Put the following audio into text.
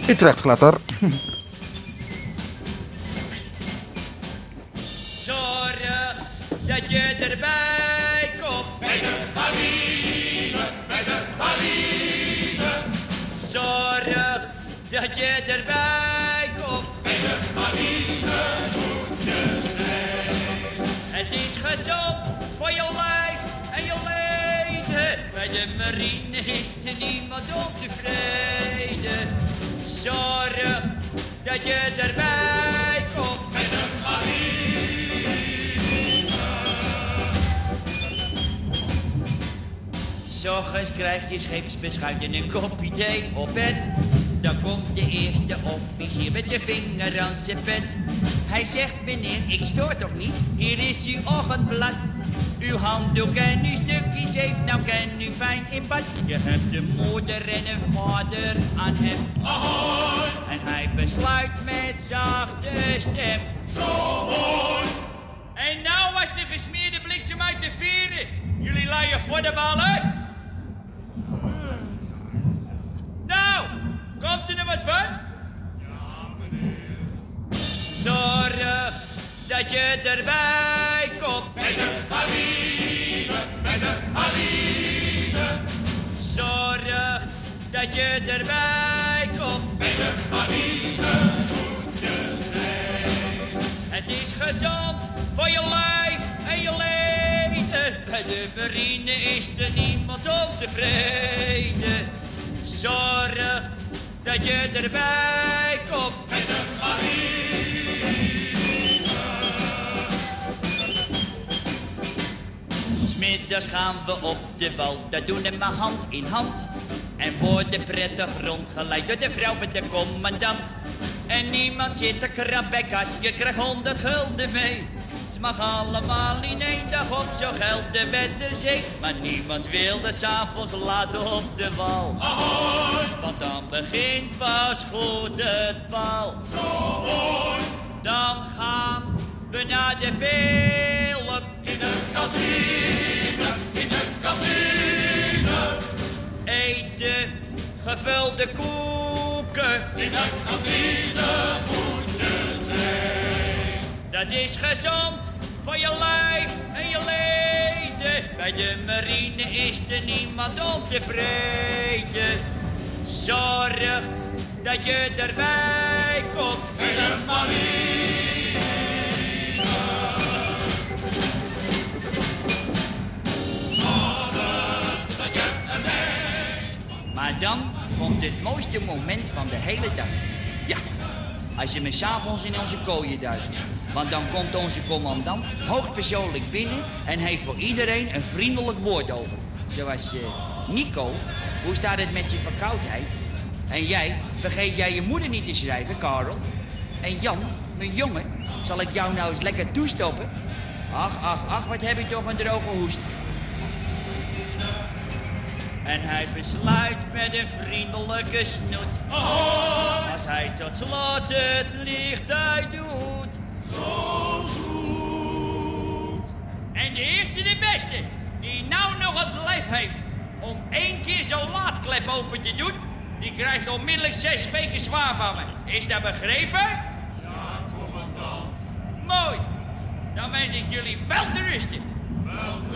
Utrecht Glatter. Zorg dat je erbij komt. Bij de marine, bij de marine. Zorg dat je erbij komt. Bij de marine moet je zijn. Het is gezond voor je lijf en je leden. Bij de marine is er niemand ontevreden. Zorg dat je erbij komt. Bij de marine. S'ochtends krijg je scheepsbeschuit en een kopje thee op bed. Dan komt de eerste officier met zijn vinger aan zijn pet. Hij zegt, meneer, ik stoor toch niet? Hier is uw ochtendblad. Uw handdoek en uw stukje zeep, nou kan u fijn in bad. Je hebt een moeder en een vader aan hem. Ahoy! En hij besluit met zachte stem. Zo mooi! En nou was de gesmeerde bliksem uit de veren. Jullie laaien voor de ballen. Nou, komt er nog wat van? Ja, meneer. Zorg dat je erbij komt. Bij de marine, bij de marine. Zorg dat je erbij komt. Bij de marine moet je zijn. Het is gezond voor je lijf en je leden. Bij de marine is er niemand ontevreden. Zorg dat je erbij komt. Bij de marine. 'S Middags gaan we op de wal, dat doen we maar hand in hand. En worden prettig rondgeleid door de vrouw van de commandant. En niemand zit te krabbekas, je krijgt 100 gulden mee. Het mag allemaal in één dag op, zo geldt de wet de zee. Maar niemand wil de 's avonds laten op de wal. Ahoy! Want dan begint pas goed het bal. Zo mooi! Dan gaan we naar de film. In de kantine, in de kantine. Eten, gevulde koeken. In de kantine moet je zijn. Dat is gezond voor je lijf en je leden. Bij de marine is er niemand ontevreden. Zorg dat je erbij komt. Bij de marine. Zorg dat je erbij. Maar dan komt het mooiste moment van de hele dag. Ja, als je me 's avonds in onze kooien duikt. Want dan komt onze commandant hoogpersoonlijk binnen en heeft voor iedereen een vriendelijk woord over. Zoals, Nico, hoe staat het met je verkoudheid? En jij, vergeet jij je moeder niet te schrijven, Karel? En Jan, mijn jongen, zal ik jou nou eens lekker toestoppen? Ach, wat heb je toch een droge hoest. En hij besluit met een vriendelijke snoet. Ahoy! Als hij tot slot het licht uitdoet. Zo zoet. En de eerste de beste, die nou nog het lef heeft om 1 keer zo'n laadklep open te doen, die krijgt onmiddellijk 6 weken zwaar van me. Is dat begrepen? Ja, commandant. Mooi. Dan wens ik jullie wel te rusten. Welkom.